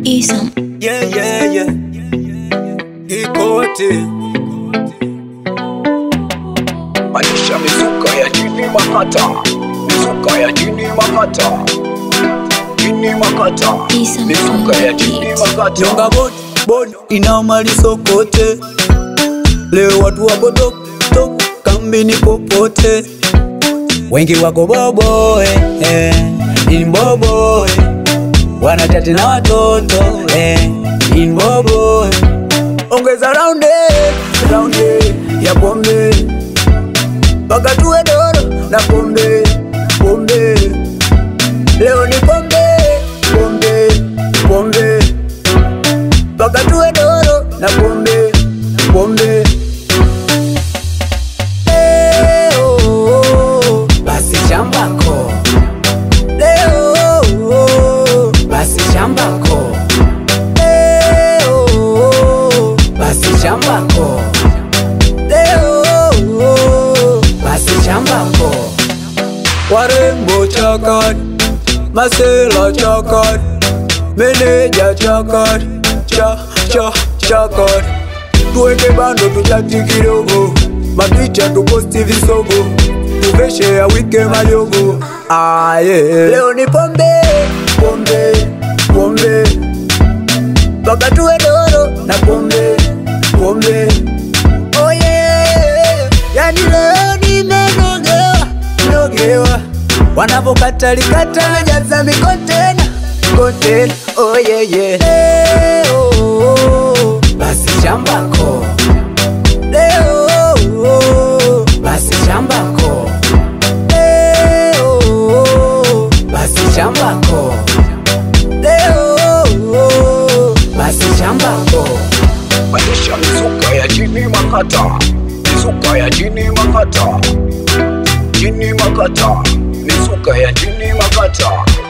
Isam. Yeah. Kikoti. Manisha mizuka ya jini makata. Mizuka ya jini makata. Jini makata. Mizuka ya jini makata. Nyonga bod inaumali sokote. Leo watu wako top kambini popote. Wengi wako bobo in bobo wanachati na watoto in bobo. Ongeza round ya pombe baka tuwe doro na pombe. Leo ni pombe baka tuwe doro na pombe. Basi chambako leo, basi chambako leo, basi chambako leo, basi chambako. Warembo chakari, masela chakari, meneja chakari, chakari. Tuweke bando tuchati kidogo, mapicha tuposti visogo, tuveshe ya wike malyogo. Leo ni pombe baka tuwe doro na pombe. Oh yeah, yani leo nimenogewa, wanavokatakata mejaza mikontena. Oh yeah. Leo basi chambako leo, basi chambako leo, basi chambako leo, basi chambako. Manisha mizuka ya jini makata. Mizuka ya jini makata. Jini makata. Mizuka ya jini makata.